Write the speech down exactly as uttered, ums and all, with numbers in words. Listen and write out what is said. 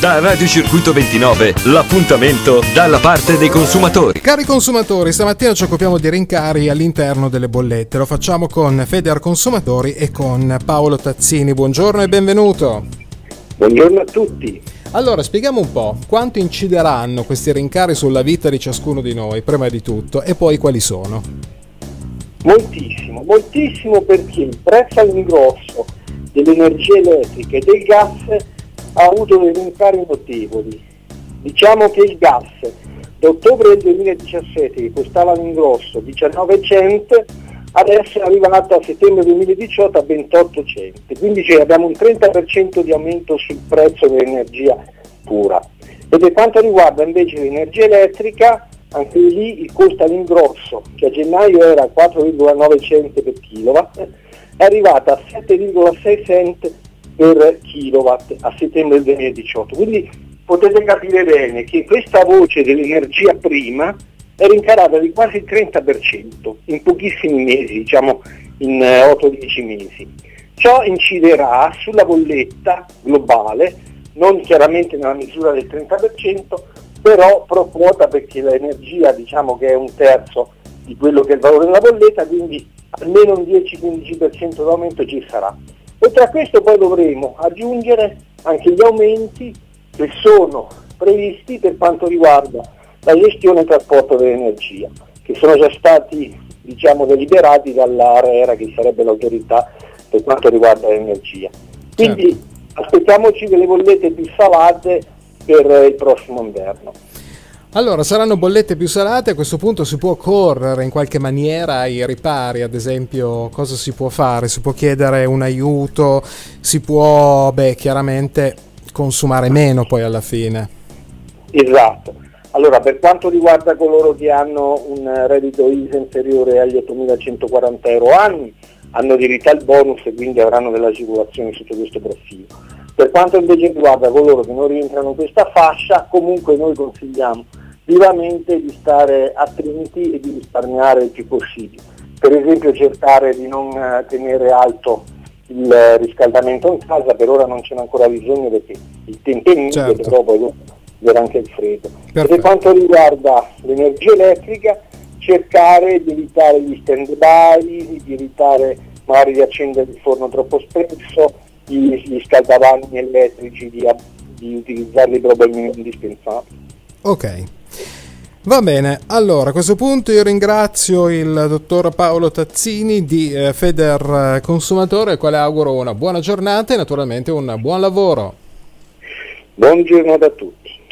Da Radio Circuito ventinove, l'appuntamento dalla parte dei consumatori. Cari consumatori, stamattina ci occupiamo di rincari all'interno delle bollette. Lo facciamo con Federconsumatori e con Paolo Tazzini. Buongiorno e benvenuto. Buongiorno a tutti. Allora, spieghiamo un po' quanto incideranno questi rincari sulla vita di ciascuno di noi, prima di tutto, e poi quali sono. Moltissimo, moltissimo, perché il prezzo all'ingrosso dell'energia elettrica e del gas ha avuto dei rincari notevoli. Diciamo che il gas da ottobre del duemiladiciassette, che costava all'ingrosso diciannove cent, adesso è arrivato a settembre duemiladiciotto a ventotto cent, quindi cioè abbiamo un trenta per cento di aumento sul prezzo dell'energia pura. E per quanto riguarda invece l'energia elettrica, anche lì il costo all'ingrosso, che a gennaio era quattro virgola nove cent per kilowatt, è arrivata a sette virgola sei cent per kilowatt a settembre del duemiladiciotto. Quindi potete capire bene che questa voce dell'energia prima è rincarata di quasi il trenta per cento in pochissimi mesi, diciamo in otto dieci mesi. Ciò inciderà sulla bolletta globale, non chiaramente nella misura del trenta per cento, però pro quota, perché l'energia diciamo che è un terzo di quello che è il valore della bolletta, quindi almeno un dieci quindici per cento d'aumento ci sarà. Oltre a questo poi dovremo aggiungere anche gli aumenti che sono previsti per quanto riguarda la gestione e il trasporto dell'energia, che sono già stati diciamo deliberati dall'ARERA, che sarebbe l'autorità per quanto riguarda l'energia. Quindi certo, aspettiamoci delle bollette più salate per il prossimo inverno. Allora, saranno bollette più salate, a questo punto si può correre in qualche maniera ai ripari, ad esempio cosa si può fare? Si può chiedere un aiuto, si può, beh, chiaramente consumare meno poi alla fine. Esatto. Allora, per quanto riguarda coloro che hanno un reddito I S E inferiore agli ottomilacentoquaranta euro anni, hanno diritto al bonus e quindi avranno delle agevolazioni sotto questo profilo. Per quanto invece riguarda coloro che non rientrano in questa fascia, comunque noi consigliamo vivamente di stare attenti e di risparmiare il più possibile. Per esempio cercare di non tenere alto il riscaldamento in casa, per ora non ce n'è ancora bisogno perché il tempo è mite, certo, però poi verrà anche il freddo. E per quanto riguarda l'energia elettrica, cercare di evitare gli stand by, di evitare magari di accendere il forno troppo spesso, gli, gli scaldavani elettrici, di, di utilizzarli proprio il indispensabile. Ok, va bene. Allora, a questo punto io ringrazio il dottor Paolo Tazzini di eh, Federconsumatore, al quale auguro una buona giornata e naturalmente un buon lavoro. Buongiorno a tutti.